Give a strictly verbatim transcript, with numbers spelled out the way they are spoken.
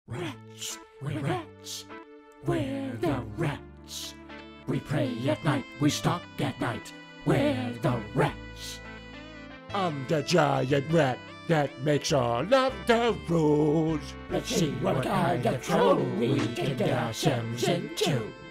Rats, we're rats, we're the rats. We pray at night, we stalk at night, we're the rats. I'm the giant rat that makes all of the rules. Let's see what kind of trouble we can get ourselves into.